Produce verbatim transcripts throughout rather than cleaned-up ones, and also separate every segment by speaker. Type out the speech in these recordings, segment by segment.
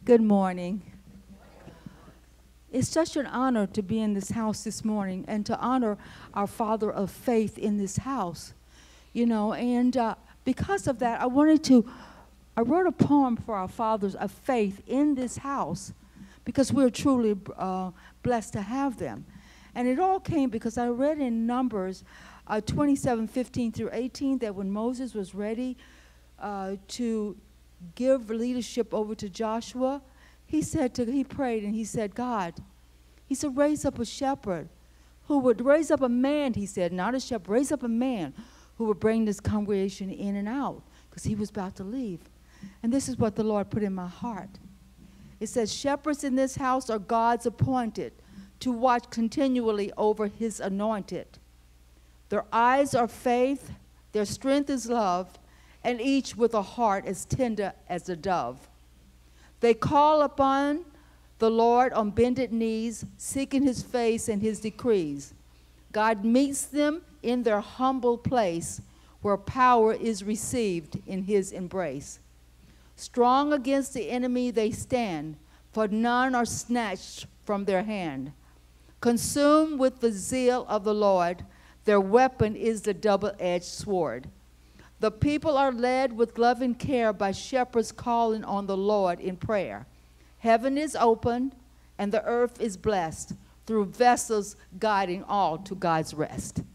Speaker 1: Good morning. It's such an honor to be in this house this morning and to honor our father of faith in this house. You know, and uh, because of that, I wanted to, I wrote a poem for our fathers of faith in this house because we're truly uh, blessed to have them. And it all came because I read in Numbers uh, twenty-seven, fifteen through eighteen that when Moses was ready uh, to give leadership over to Joshua, he said to, he prayed and he said, God, he said, raise up a shepherd who would raise up a man, he said, not a shepherd, raise up a man who would bring this congregation in and out because he was about to leave. And this is what the Lord put in my heart. It says, shepherds in this house are God's appointed to watch continually over his anointed. Their eyes are faith, their strength is love, and each with a heart as tender as a dove. They call upon the Lord on bended knees, seeking his face and his decrees. God meets them in their humble place where power is received in his embrace. Strong against the enemy they stand, for none are snatched from their hand. Consumed with the zeal of the Lord, their weapon is the double-edged sword. The people are led with loving care by shepherds calling on the Lord in prayer. Heaven is opened and the earth is blessed through vessels guiding all to God's rest.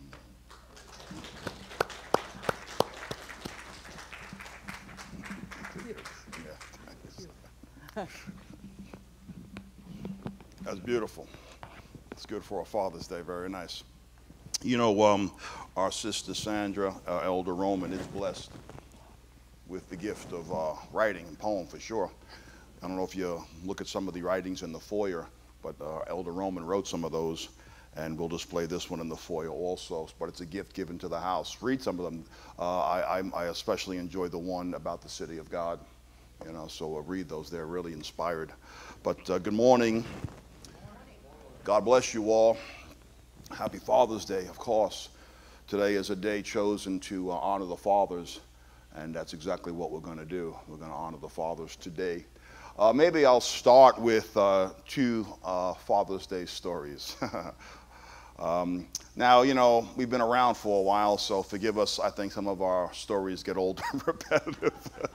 Speaker 2: That's beautiful. It's good for a Father's Day. Very nice. You know, um, our sister Sandra, uh, Elder Roman, is blessed with the gift of uh, writing and poem for sure. I don't know if you look at some of the writings in the foyer, but uh, Elder Roman wrote some of those, and we'll display this one in the foyer also. But it's a gift given to the house. Read some of them. Uh, I, I, I especially enjoy the one about the city of God. You know, so uh, read those. They're really inspired. But uh, good morning. God bless you all. Happy Father's Day, of course. Today is a day chosen to uh, honor the fathers, and that's exactly what we're going to do. We're going to honor the fathers today. Uh, maybe I'll start with uh, two uh, Father's Day stories. um, now, you know, we've been around for a while, so forgive us. I think some of our stories get old and repetitive.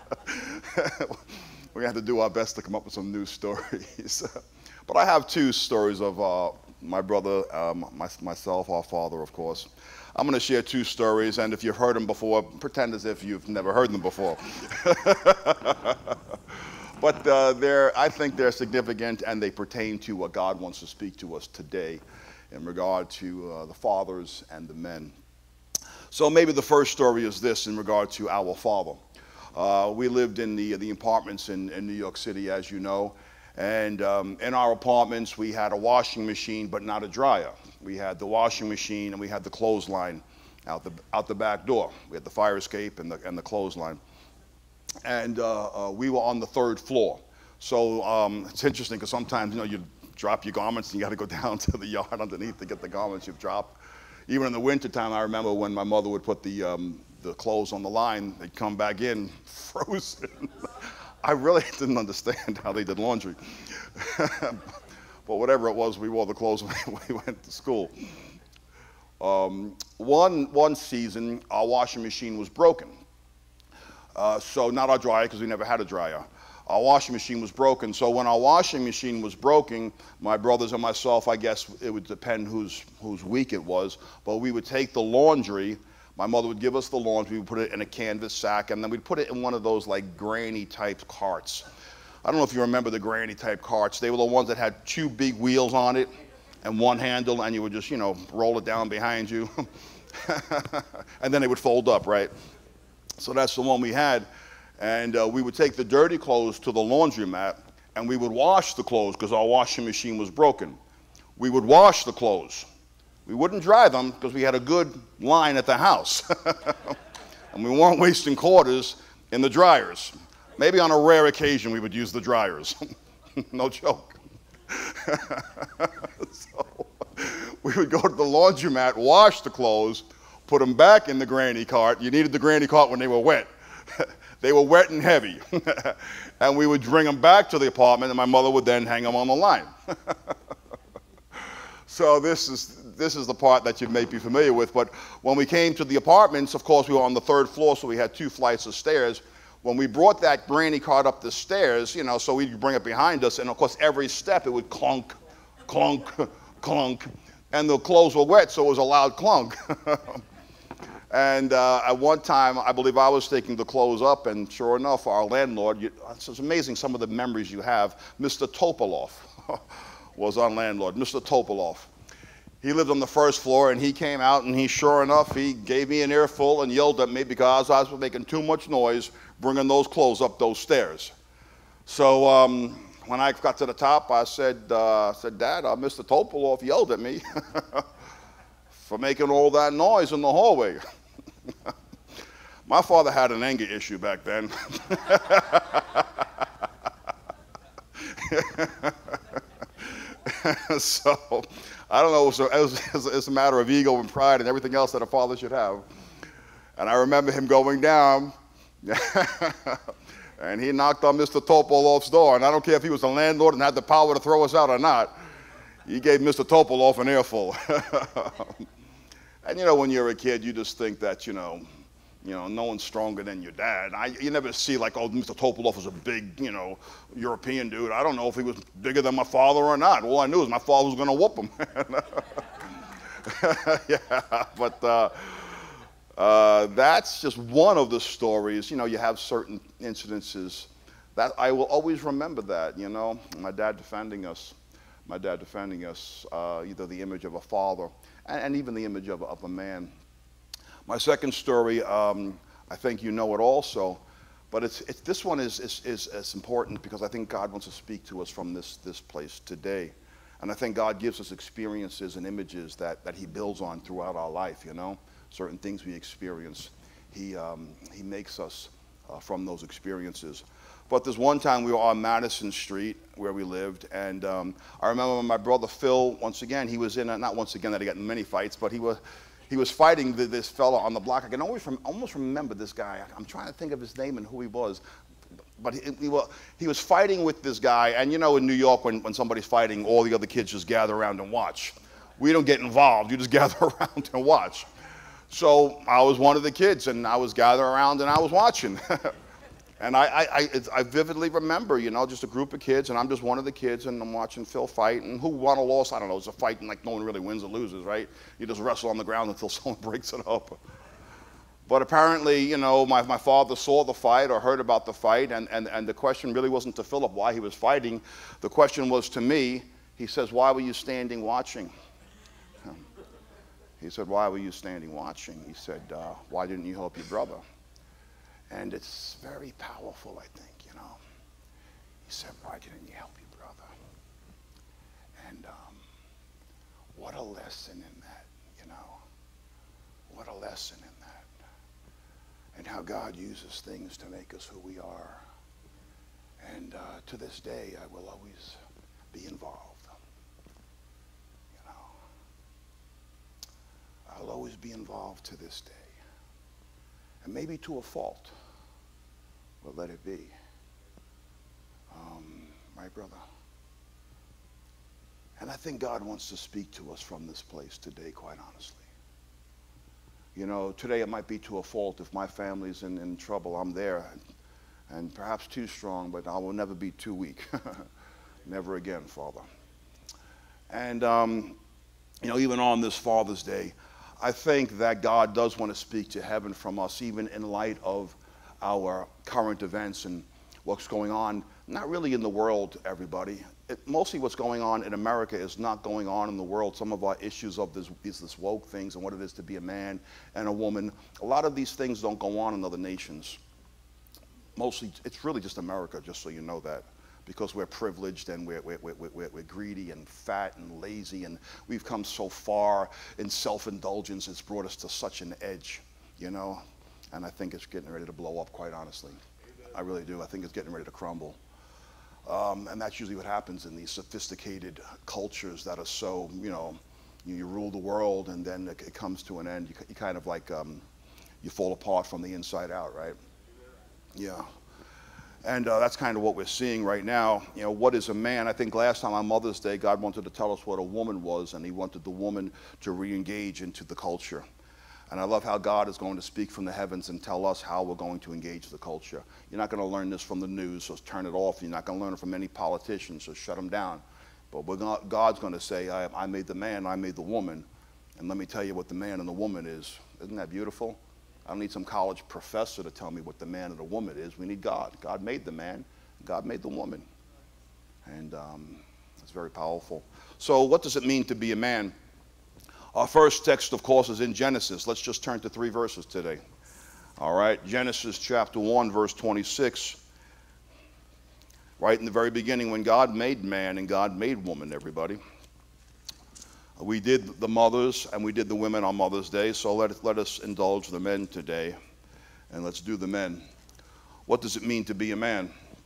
Speaker 2: We have to do our best to come up with some new stories. But I have two stories of uh, my brother, um, my, myself, our father, of course. I'm going to share two stories, and if you've heard them before, pretend as if you've never heard them before. But uh, they're, I think they're significant, and they pertain to what God wants to speak to us today in regard to uh, the fathers and the men. So maybe the first story is this in regard to our father. Uh, we lived in the, the apartments in, in New York City, as you know. And um, in our apartments, we had a washing machine, but not a dryer. We had the washing machine and we had the clothesline out the, out the back door. We had the fire escape and the, and the clothesline. And uh, uh, we were on the third floor. So um, it's interesting because sometimes, you know, you drop your garments and you got to go down to the yard underneath to get the garments you've dropped. Even in the wintertime, I remember when my mother would put the, um, the clothes on the line, they'd come back in frozen. I really didn't understand how they did laundry. But whatever it was, we wore the clothes when we went to school. Um, one, one season, our washing machine was broken. Uh, so not our dryer, because we never had a dryer. Our washing machine was broken. So when our washing machine was broken, my brothers and myself, I guess it would depend whose, whose week it was, but we would take the laundry. My mother would give us the laundry, we would put it in a canvas sack, and then we'd put it in one of those like granny type carts. I don't know if you remember the granny type carts. They were the ones that had two big wheels on it and one handle, and you would just, you know, roll it down behind you. And then it would fold up, right? So that's the one we had. And uh, we would take the dirty clothes to the laundromat, and we would wash the clothes because our washing machine was broken. We would wash the clothes. We wouldn't dry them because we had a good line at the house. And we weren't wasting quarters in the dryers. Maybe on a rare occasion we would use the dryers. No joke. So we would go to the laundromat, wash the clothes, put them back in the granny cart. You needed the granny cart when they were wet. They were wet and heavy. And we would bring them back to the apartment, and my mother would then hang them on the line. So this is, this is the part that you may be familiar with. But when we came to the apartments, of course, we were on the third floor, so we had two flights of stairs. When we brought that granny cart up the stairs, you know, so we'd bring it behind us, and of course, every step it would clunk, clunk, clunk, and the clothes were wet, so it was a loud clunk. And uh, at one time, I believe I was taking the clothes up, and sure enough, our landlord, you, it's amazing some of the memories you have. Mister Topolov was our landlord, Mister Topolov. He lived on the first floor, and he came out, and he, sure enough, he gave me an earful and yelled at me because I was making too much noise bringing those clothes up those stairs. So um, when I got to the top, I said, uh, said Dad, uh, Mister Topolov yelled at me for making all that noise in the hallway. My father had an anger issue back then. So I don't know, so it was, it's a matter of ego and pride and everything else that a father should have. And I remember him going down, and he knocked on Mister Topolov's door, and I don't care if he was the landlord and had the power to throw us out or not, he gave Mister Topolov an earful. And you know, when you're a kid, you just think that, you know, you know, no one's stronger than your dad. I, you never see like, oh, Mister Topolov was a big, you know, European dude. I don't know if he was bigger than my father or not. All I knew is my father was going to whoop him. Yeah, but uh, uh, that's just one of the stories. You know, you have certain incidences that I will always remember that, you know, my dad defending us, my dad defending us, uh, either the image of a father and, and even the image of, of a man. My second story, um, I think you know it also, but it's, it's, this one is, is, is, is important because I think God wants to speak to us from this, this place today. And I think God gives us experiences and images that, that he builds on throughout our life, you know. Certain things we experience, he, um, he makes us uh, from those experiences. But there's one time we were on Madison Street where we lived, and um, I remember my brother Phil, once again, he was in, a, not once again that he got in many fights, but he was, he was fighting the, this fella on the block. I can always rem almost remember this guy. I'm trying to think of his name and who he was. But he, he, was, he was fighting with this guy, and you know in New York when, when somebody's fighting, all the other kids just gather around and watch. We don't get involved, you just gather around and watch. So I was one of the kids, and I was gathering around and I was watching. And I, I, I, I vividly remember, you know, just a group of kids, and I'm just one of the kids, and I'm watching Phil fight, and who won or lost, I don't know. It's a fight, and like no one really wins or loses, right? You just wrestle on the ground until someone breaks it up. But apparently, you know, my, my father saw the fight or heard about the fight, and, and, and the question really wasn't to Philip why he was fighting. The question was to me. He says, why were you standing watching? He said, why were you standing watching? He said, uh, why didn't you help your brother? And it's very powerful, I think, you know. He said, why didn't you help your brother? And um, what a lesson in that, you know. What a lesson in that. And how God uses things to make us who we are. And uh, to this day, I will always be involved. You know. I'll always be involved to this day. And maybe to a fault. But let it be. Um, right, brother? And I think God wants to speak to us from this place today, quite honestly. You know, today it might be to a fault. If my family's in, in trouble, I'm there. And, and perhaps too strong, but I will never be too weak. Never again, Father. And, um, you know, even on this Father's Day, I think that God does want to speak to heaven from us, even in light of our current events and what's going on, not really in the world, everybody. It, mostly what's going on in America is not going on in the world. Some of our issues of this, these this woke things and what it is to be a man and a woman, a lot of these things don't go on in other nations. Mostly, it's really just America, just so you know that. Because we're privileged and we're, we're, we're, we're, we're greedy and fat and lazy, and we've come so far in self-indulgence, it's brought us to such an edge, you know? And I think it's getting ready to blow up, quite honestly. Amen. I really do. I think it's getting ready to crumble. Um, and that's usually what happens in these sophisticated cultures that are so, you know, you, you rule the world, and then it, it comes to an end. You, you kind of like, um, you fall apart from the inside out, right? Yeah. And uh, that's kind of what we're seeing right now. You know, what is a man? I think last time on Mother's Day, God wanted to tell us what a woman was, and he wanted the woman to re-engage into the culture. And I love how God is going to speak from the heavens and tell us how we're going to engage the culture. You're not going to learn this from the news, so turn it off. You're not going to learn it from any politicians, so shut them down. But we're not, God's going to say, I, I made the man, I made the woman. And let me tell you what the man and the woman is. Isn't that beautiful? I don't need some college professor to tell me what the man and the woman is. We need God. God made the man. God made the woman. And um, it's very powerful. So what does it mean to be a man? Our first text, of course, is in Genesis. Let's just turn to three verses today. All right, Genesis chapter one, verse twenty-six. Right in the very beginning, when God made man and God made woman, everybody. We did the mothers and we did the women on Mother's Day, so let, let us indulge the men today, and let's do the men. What does it mean to be a man?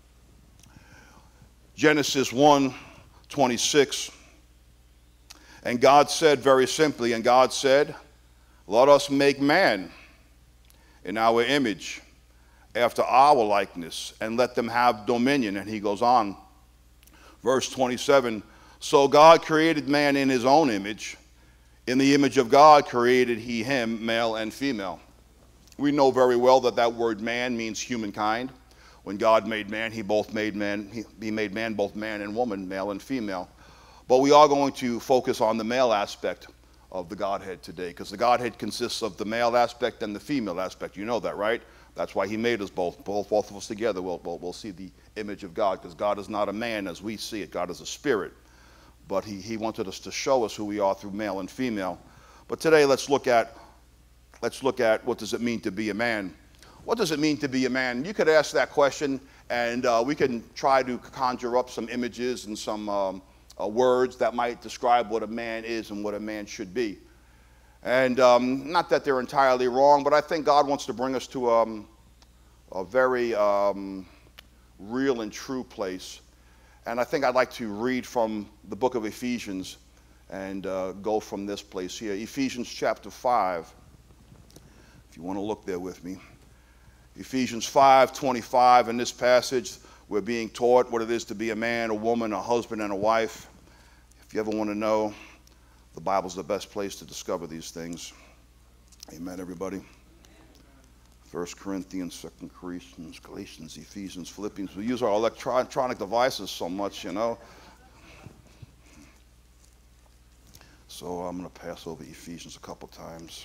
Speaker 2: Genesis one, twenty-six. And God said very simply, and God said, let us make man in our image, after our likeness, and let them have dominion. And he goes on, verse twenty-seven, so God created man in his own image. In the image of God created he him, male and female. We know very well that that word man means humankind. When God made man, he both made man, he, he made man both man and woman, male and female. But we are going to focus on the male aspect of the Godhead today, because the Godhead consists of the male aspect and the female aspect. You know that, right? That's why he made us both. Both, both of us together, we'll, we'll, we'll see the image of God, because God is not a man as we see it. God is a spirit. But he, he wanted us to show us who we are through male and female. But today, let's look at, let's look at what does it mean to be a man. What does it mean to be a man? You could ask that question, and uh, we can try to conjure up some images and some um, uh, words that might describe what a man is and what a man should be. And um, not that they're entirely wrong, but I think God wants to bring us to um, a very um, real and true place. And I think I'd like to read from the book of Ephesians and uh, go from this place here. Ephesians chapter five, if you want to look there with me. Ephesians five twenty-five, in this passage, we're being taught what it is to be a man, a woman, a husband, and a wife. If you ever want to know, the Bible's the best place to discover these things. Amen, everybody. First Corinthians, Second Corinthians, Galatians, Ephesians, Philippians. We use our electronic devices so much, you know. So I'm going to pass over Ephesians a couple times.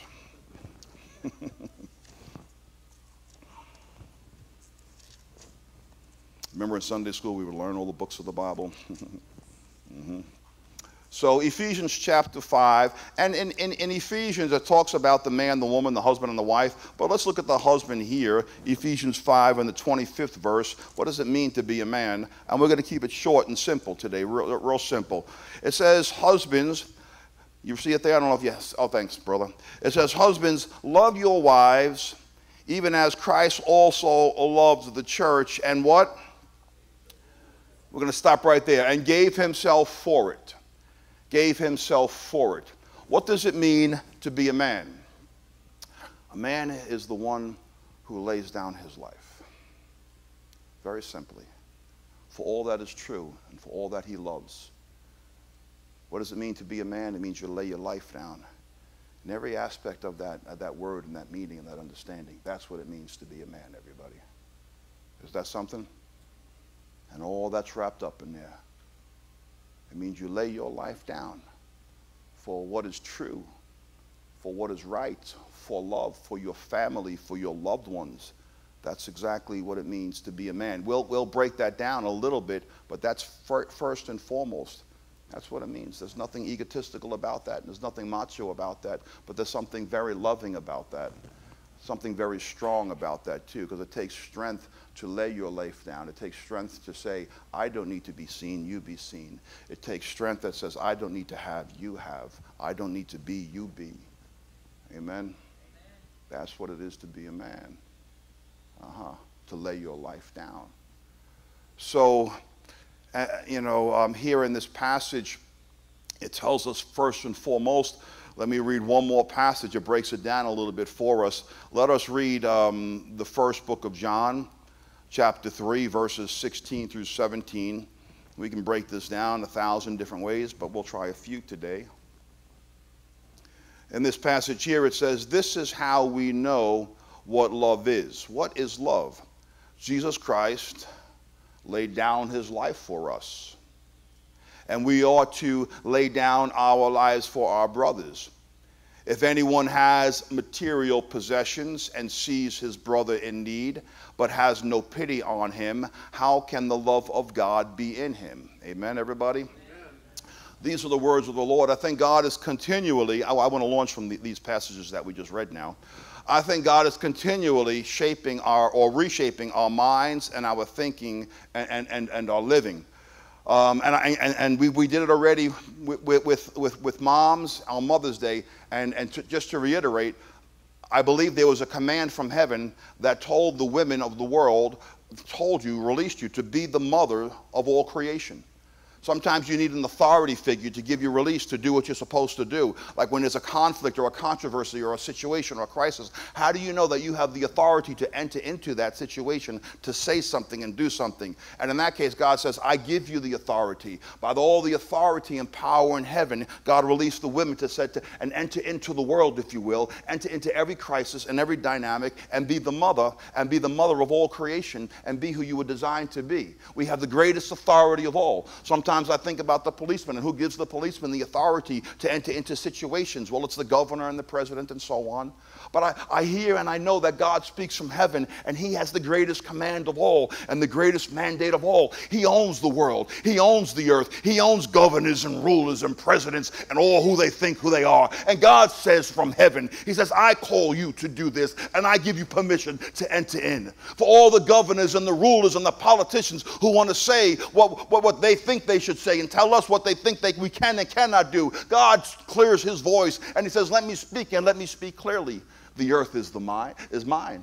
Speaker 2: Remember in Sunday school we would learn all the books of the Bible? mm-hmm. So Ephesians chapter five, and in, in, in Ephesians it talks about the man, the woman, the husband, and the wife. But let's look at the husband here, Ephesians five and the twenty-fifth verse. What does it mean to be a man? And we're going to keep it short and simple today, real, real simple. It says, husbands, you see it there? I don't know if yes. Oh, thanks, brother. It says, husbands, love your wives, even as Christ also loves the church. And what? We're going to stop right there. And gave himself for it. Gave himself for it. What does it mean to be a man? A man is the one who lays down his life. Very simply. For all that is true and for all that he loves. What does it mean to be a man? It means you lay your life down. In every aspect of that, of that word and that meaning and that understanding. That's what it means to be a man, everybody. Is that something? And all that's wrapped up in there. It means you lay your life down for what is true, for what is right, for love, for your family, for your loved ones. That's exactly what it means to be a man. We'll, we'll break that down a little bit, but that's fir first and foremost. That's what it means. There's nothing egotistical about that. There's nothing macho about that, but there's something very loving about that. Something very strong about that too, because it takes strength to lay your life down. It takes strength to say, I don't need to be seen, you be seen. It takes strength that says, I don't need to have, you have. I don't need to be, you be. Amen? Amen. That's what it is to be a man. Uh-huh. To lay your life down. So, uh, you know, um, here in this passage, it tells us first and foremost. Let me read one more passage. It breaks it down a little bit for us. Let us read um, the first book of John, chapter three, verses sixteen through seventeen. We can break this down a thousand different ways, but we'll try a few today. In this passage here, it says, this is how we know what love is. What is love? Jesus Christ laid down his life for us. And we ought to lay down our lives for our brothers. If anyone has material possessions and sees his brother in need, but has no pity on him, how can the love of God be in him? Amen, everybody? Amen. These are the words of the Lord. I think God is continually, I, I want to launch from the, these passages that we just read now. I think God is continually shaping our, or reshaping our minds and our thinking and, and, and our living. Um, and, I, and, and we, we did it already with, with, with, with moms on Mother's Day. And, and to, just to reiterate, I believe there was a command from heaven that told the women of the world, told you, released you to be the mother of all creation. Sometimes you need an authority figure to give you release to do what you're supposed to do. Like when there's a conflict or a controversy or a situation or a crisis, how do you know that you have the authority to enter into that situation, to say something and do something? And in that case, God says, I give you the authority. By all the authority and power in heaven, God released the women to set to, and enter into the world, if you will, enter into every crisis and every dynamic and be the mother and be the mother of all creation and be who you were designed to be. We have the greatest authority of all. Sometimes Sometimes I think about the policeman and who gives the policeman the authority to enter into situations. Well, it's the governor and the president and so on. But I, I hear and I know that God speaks from heaven and he has the greatest command of all and the greatest mandate of all. He owns the world. He owns the earth. He owns governors and rulers and presidents and all who they think who they are. And God says from heaven, he says, I call you to do this and I give you permission to enter in. For all the governors and the rulers and the politicians who want to say what, what, what they think they should say and tell us what they think they, we can and cannot do, God clears his voice and he says, let me speak and let me speak clearly. The earth is, the mine, is mine.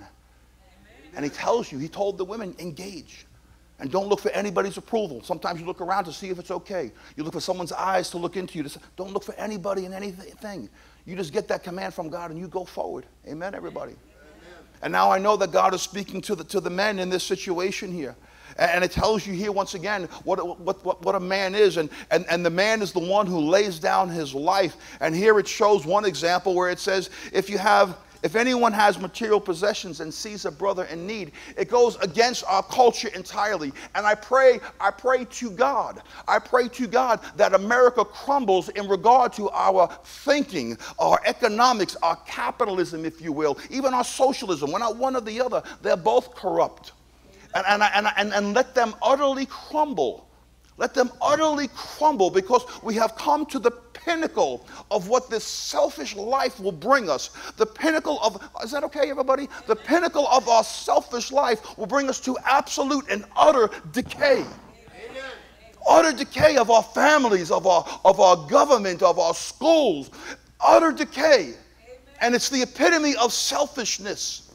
Speaker 2: Amen. And he tells you, he told the women, engage. And don't look for anybody's approval. Sometimes you look around to see if it's okay. You look for someone's eyes to look into you. To say, don't look for anybody and anything. You just get that command from God and you go forward. Amen, everybody. Amen. And now I know that God is speaking to the, to the men in this situation here. And it tells you here once again what, what, what, what a man is. And, and, and the man is the one who lays down his life. And here it shows one example where it says, if you have, if anyone has material possessions and sees a brother in need, it goes against our culture entirely. And I pray, I pray to God, I pray to God that America crumbles in regard to our thinking, our economics, our capitalism, if you will, even our socialism. We're not one or the other. They're both corrupt. And, and, and, and, and let them utterly crumble. Let them utterly crumble because we have come to the pinnacle of what this selfish life will bring us. The pinnacle of, is that okay, everybody? The pinnacle of our selfish life will bring us to absolute and utter decay. Amen. Utter decay of our families, of our, of our government, of our schools. Utter decay. Amen. And it's the epitome of selfishness.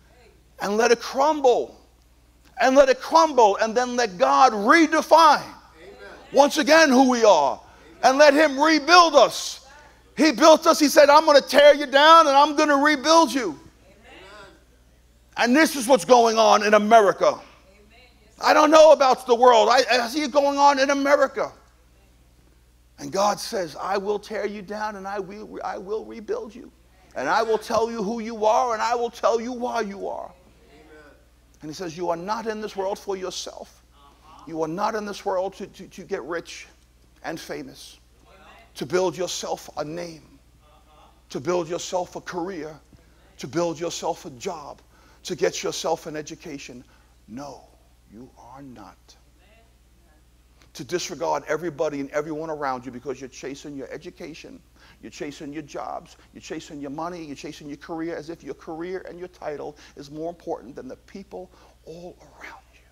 Speaker 2: And let it crumble. And let it crumble, and then let God redefine Amen. Once again who we are. Amen. And let him rebuild us. He built us. He said, I'm going to tear you down and I'm going to rebuild you. Amen. And this is what's going on in America. Amen. I don't know about the world. I, I see it going on in America. And God says, I will tear you down and I will, I will rebuild you. And I will tell you who you are and I will tell you why you are. And he says, you are not in this world for yourself. You are not in this world to, to, to get rich and famous, to build yourself a name, to build yourself a career, to build yourself a job, to get yourself an education. No, you are not. To disregard everybody and everyone around you because you're chasing your education, you're chasing your jobs, you're chasing your money, you're chasing your career as if your career and your title is more important than the people all around you.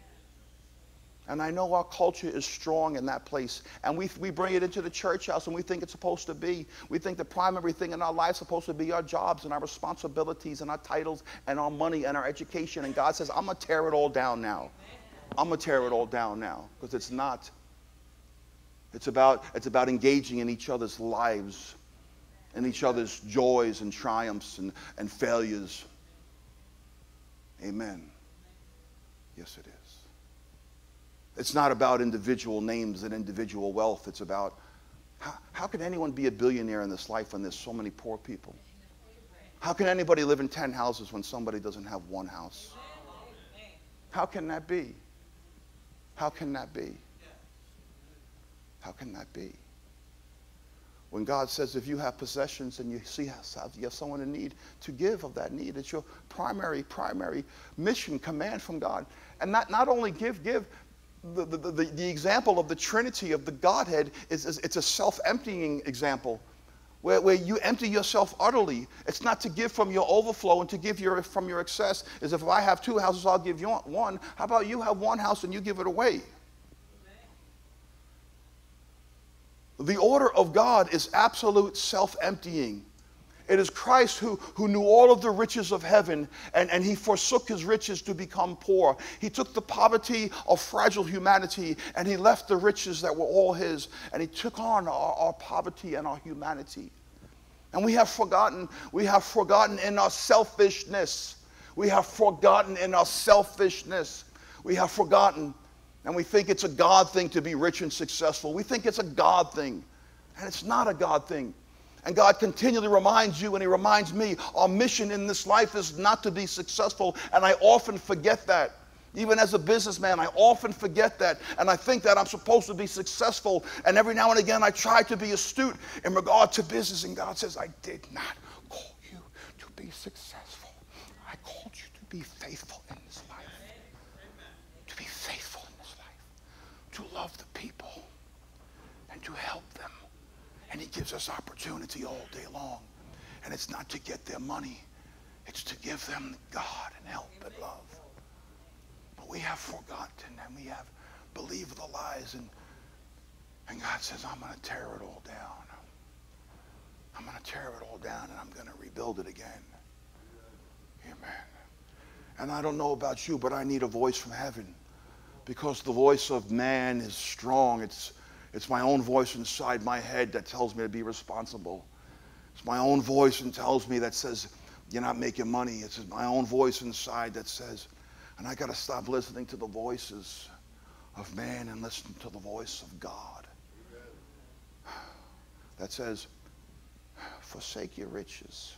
Speaker 2: And I know our culture is strong in that place. And we, we bring it into the church house and we think it's supposed to be. We think the primary thing in our life is supposed to be our jobs and our responsibilities and our titles and our money and our education. And God says, I'm going to tear it all down now. I'm going to tear it all down now because it's not. It's about, it's about engaging in each other's lives, in each other's joys and triumphs and, and failures. Amen. Yes, it is. It's not about individual names and individual wealth. It's about how, how can anyone be a billionaire in this life when there's so many poor people? How can anybody live in ten houses when somebody doesn't have one house? How can that be? How can that be? How can that be? When God says if you have possessions and you see you have someone in need, to give of that need. It's your primary, primary mission, command from God. And not, not only give, give. The, the, the, the example of the Trinity, of the Godhead, is, is it's a self-emptying example. Where, where you empty yourself utterly. It's not to give from your overflow and to give your, from your excess. Is if I have two houses, I'll give you one. How about you have one house and you give it away? The order of God is absolute self-emptying. It is Christ who, who knew all of the riches of heaven, and, and he forsook his riches to become poor. He took the poverty of fragile humanity, and he left the riches that were all his, and he took on our, our poverty and our humanity. And we have forgotten, we have forgotten in our selfishness. We have forgotten in our selfishness. We have forgotten, and we think it's a God thing to be rich and successful. We think it's a God thing, and it's not a God thing. And God continually reminds you, and he reminds me, our mission in this life is not to be successful. And I often forget that. Even as a businessman, I often forget that. And I think that I'm supposed to be successful. And every now and again, I try to be astute in regard to business. And God says, I did not call you to be successful. I called you to be faithful in this life. To be faithful in this life. To love the people and to help them. And he gives us opportunity all day long. And it's not to get their money. It's to give them God and help and love. But we have forgotten and we have believed the lies. And, and God says, I'm going to tear it all down. I'm going to tear it all down and I'm going to rebuild it again. Amen. And I don't know about you, but I need a voice from heaven. Because the voice of man is strong. It's It's my own voice inside my head that tells me to be responsible. It's my own voice and tells me that says, you're not making money. It's my own voice inside that says, and I got to stop listening to the voices of man and listen to the voice of God. That says, forsake your riches.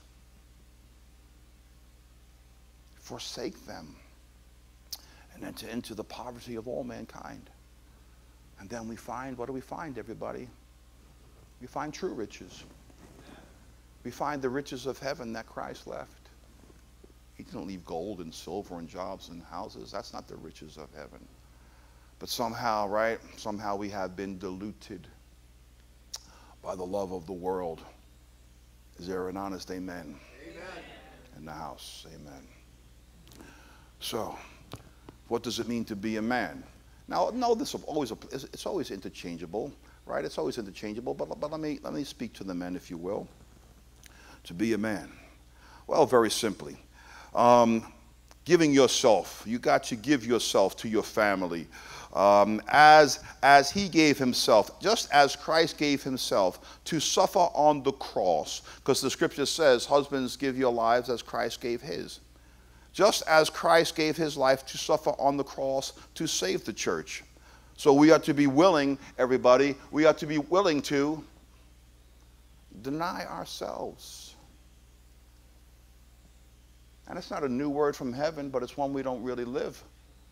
Speaker 2: Forsake them and enter into the poverty of all mankind. And then we find, what do we find, everybody? We find true riches. We find the riches of heaven that Christ left. He didn't leave gold and silver and jobs and houses. That's not the riches of heaven. But somehow, right, somehow we have been diluted by the love of the world. Is there an honest amen? Amen. In the house, amen. So, what does it mean to be a man? Now, no, this is always a, it's always interchangeable, right? It's always interchangeable. But but let me let me speak to the men, if you will. To be a man, well, very simply, um, giving yourself. You got to give yourself to your family, um, as as He gave Himself, just as Christ gave Himself to suffer on the cross. Because the Scripture says, "Husbands, give your lives as Christ gave His." Just as Christ gave His life to suffer on the cross to save the church. So we are to be willing, everybody, we are to be willing to deny ourselves. And it's not a new word from heaven, but it's one we don't really live.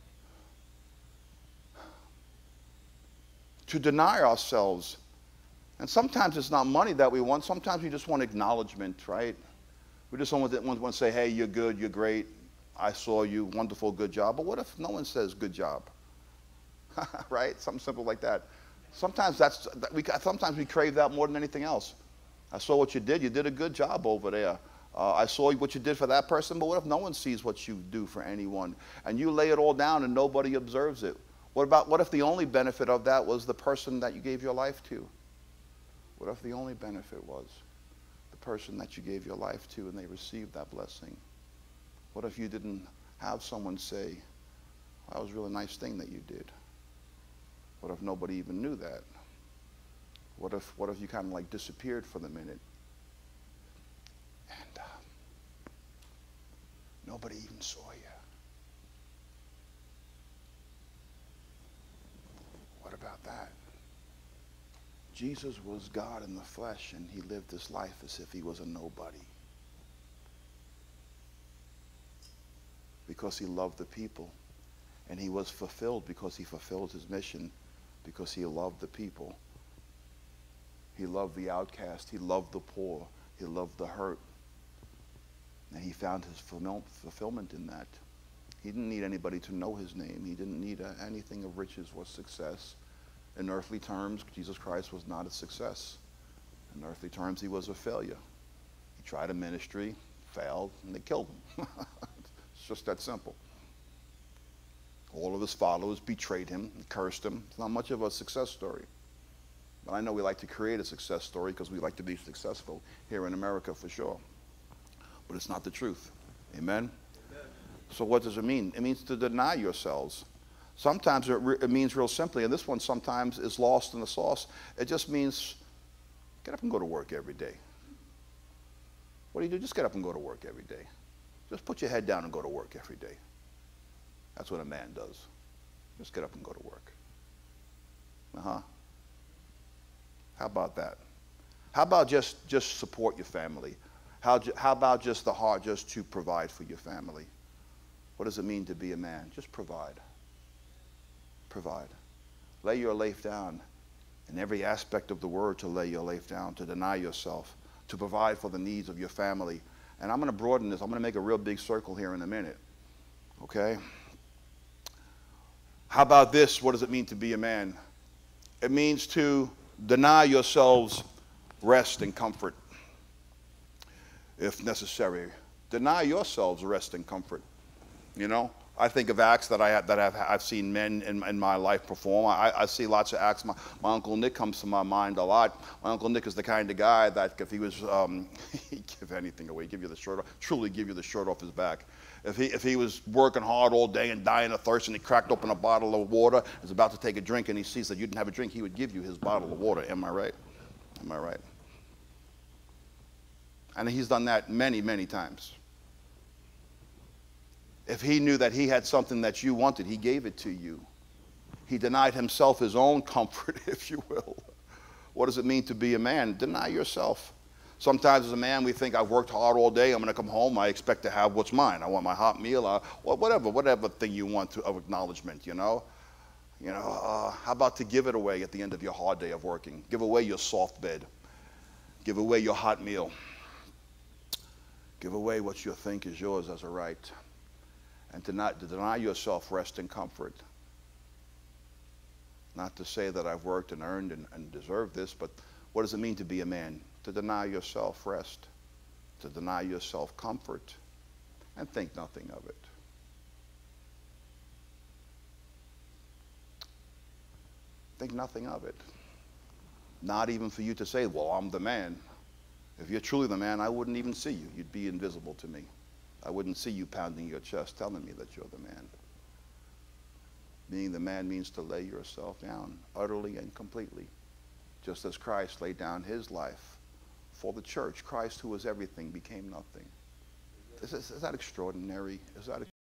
Speaker 2: To deny ourselves. And sometimes it's not money that we want. Sometimes we just want acknowledgement, right? We just want to, want to say, hey, you're good, you're great. I saw you, wonderful, good job. But what if no one says good job? Right? Something simple like that. Sometimes that's we sometimes we crave that more than anything else. I saw what you did. You did a good job over there. Uh, I saw what you did for that person. But what if no one sees what you do for anyone, and you lay it all down and nobody observes it? What about what if the only benefit of that was the person that you gave your life to? What if the only benefit was the person that you gave your life to and they received that blessing? What if you didn't have someone say, that was a really nice thing that you did? What if nobody even knew that? What if, what if you kind of like disappeared for the minute? And uh, nobody even saw you. Jesus was God in the flesh, and he lived his life as if he was a nobody. Because he loved the people. And he was fulfilled because he fulfilled his mission, because he loved the people. He loved the outcast. He loved the poor. He loved the hurt. And he found his fulfillment in that. He didn't need anybody to know his name. He didn't need uh, anything of riches or success. In earthly terms, Jesus Christ was not a success. In earthly terms, he was a failure. He tried a ministry, failed, and they killed him. It's just that simple. All of his followers betrayed him, cursed him. It's not much of a success story. But I know we like to create a success story because we like to be successful here in America for sure. But it's not the truth. Amen? Amen. So what does it mean? It means to deny yourselves. Sometimes it, re it means real simply, and this one sometimes is lost in the sauce. It just means get up and go to work every day. What do you do? Just get up and go to work every day. Just put your head down and go to work every day. That's what a man does. Just get up and go to work. Uh-huh. How about that? How about just, just support your family? How, how about just the heart just to provide for your family? What does it mean to be a man? Just provide. Provide. Lay your life down in every aspect of the word, to lay your life down, to deny yourself, to provide for the needs of your family. And I'm going to broaden this. I'm going to make a real big circle here in a minute. Okay? How about this? What does it mean to be a man? It means to deny yourselves rest and comfort, if necessary. Deny yourselves rest and comfort. You know, I think of acts that I have, that I've, I've seen men in, in my life perform. I, I see lots of acts. My, my Uncle Nick comes to my mind a lot. My Uncle Nick is the kind of guy that if he was, um, he'd give anything away, give you the shirt off, truly give you the shirt off his back. If he, if he was working hard all day and dying of thirst and he cracked open a bottle of water, was about to take a drink, and he sees that you didn't have a drink, he would give you his bottle of water. Am I right? Am I right? And he's done that many, many times. If he knew that he had something that you wanted, he gave it to you. He denied himself his own comfort, if you will. What does it mean to be a man? Deny yourself. Sometimes as a man, we think, I've worked hard all day, I'm going to come home, I expect to have what's mine. I want my hot meal, uh, whatever, whatever thing you want to, of acknowledgement, you know. You know, uh, how about to give it away at the end of your hard day of working? Give away your soft bed. Give away your hot meal. Give away what you think is yours as a right. And to not to deny yourself rest and comfort. Not to say that I've worked and earned and, and deserved this, but what does it mean to be a man? To deny yourself rest, to deny yourself comfort, and think nothing of it. Think nothing of it. Not even for you to say, well, I'm the man. If you're truly the man, I wouldn't even see you. You'd be invisible to me. I wouldn't see you pounding your chest telling me that you're the man. Being the man means to lay yourself down utterly and completely, just as Christ laid down his life for the church. Christ, who was everything, became nothing. Is, is, is that extraordinary? Is that